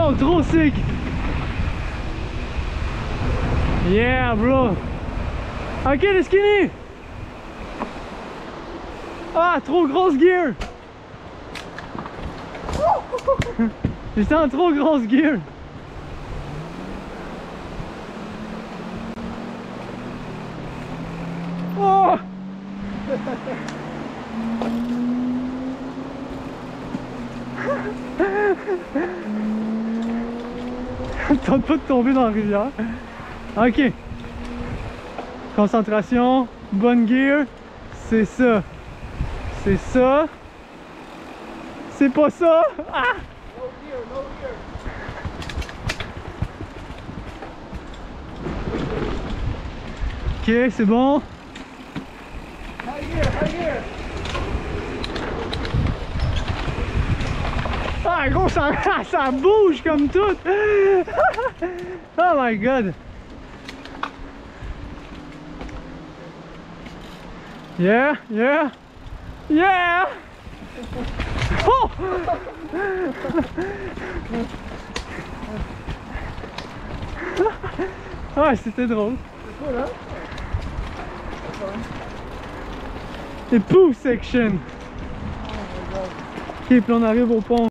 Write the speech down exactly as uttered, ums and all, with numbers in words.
Oh, trop sick! Yeah, bro! Ok, les skinny! Ah, trop grosse gear! J'étais en trop grosse gear! Oh! Tente pas de tomber dans la rivière. Ok. Concentration, bonne gear. C'est ça. C'est ça. C'est pas ça. Ah! No gear, no gear. Ok, c'est bon. High gear, high gear. Ah gros, ça, ça bouge comme tout. Oh my god. Yeah, yeah, yeah. Oh. Ah, c'était drôle. C'est cool, hein? Et pouf section. Oh my god. Ok, puis on arrive au pont.